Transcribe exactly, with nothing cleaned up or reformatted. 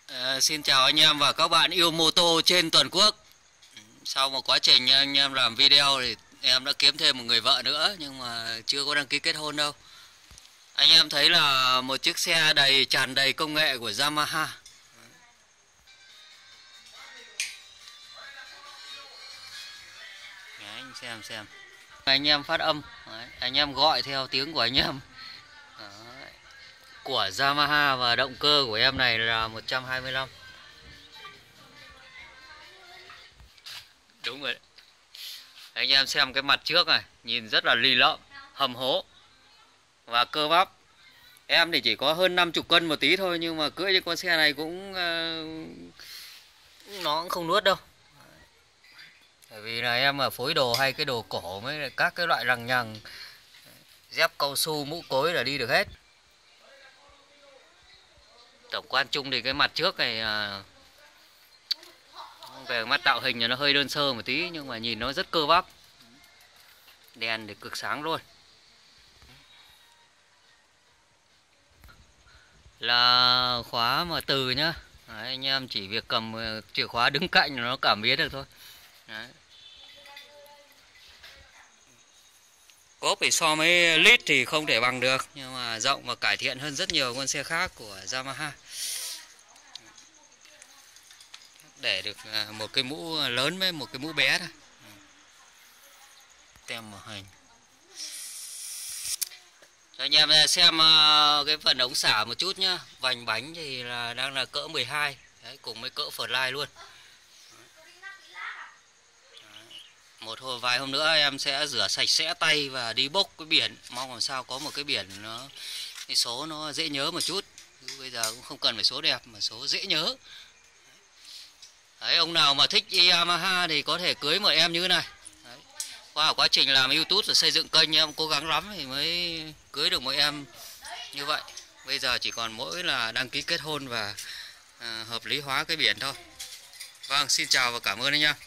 À, xin chào anh em và các bạn yêu mô tô trên toàn quốc. Sau một quá trình anh em làm video thì em đã kiếm thêm một người vợ nữa, nhưng mà chưa có đăng ký kết hôn đâu. Anh em thấy là một chiếc xe đầy tràn đầy công nghệ của Yamaha. Đấy, anh xem xem. Anh em phát âm, đấy, anh em gọi theo tiếng của anh em. Đấy. Của Yamaha và động cơ của em này là một trăm hai mươi lăm. Đúng rồi đấy. Anh em xem cái mặt trước này, nhìn rất là lì lợm, hầm hố và cơ bắp. Em thì chỉ có hơn năm mươi cân một tí thôi, nhưng mà cưỡi trên con xe này cũng uh, nó cũng không nuốt đâu. Bởi vì là em ở phối đồ hay cái đồ cổ với các cái loại lằng nhằng, dép cao su, mũ cối là đi được hết. Tổng quan chung thì cái mặt trước này uh, về mắt tạo hình thì nó hơi đơn sơ một tí, nhưng mà nhìn nó rất cơ bắp. Đèn thì cực sáng luôn. Là khóa mà từ nhá. Đấy, anh em chỉ việc cầm chìa khóa đứng cạnh là nó cảm biến được thôi. Đấy. Cốp thì so với lít thì không thể bằng được, nhưng mà rộng và cải thiện hơn rất nhiều con xe khác của Yamaha. Để được một cái mũ lớn với một cái mũ bé thôi. Tem màu hình. Cho anh em xem cái phần ống xả một chút nhá. Vành bánh thì là đang là cỡ mười hai. Đấy, cùng với cỡ Flyline luôn. Đấy. Một hồi vài hôm nữa em sẽ rửa sạch sẽ tay và đi bốc cái biển. Mong làm sao có một cái biển nó cái số nó dễ nhớ một chút. Bây giờ cũng không cần phải số đẹp mà số dễ nhớ. Đấy, ông nào mà thích Yamaha thì có thể cưới một em như thế này. Đấy. Qua quá trình làm YouTube và xây dựng kênh em cố gắng lắm thì mới cưới được một em như vậy. Bây giờ chỉ còn mỗi là đăng ký kết hôn và à, hợp lý hóa cái biển thôi. Vâng, xin chào và cảm ơn anh em.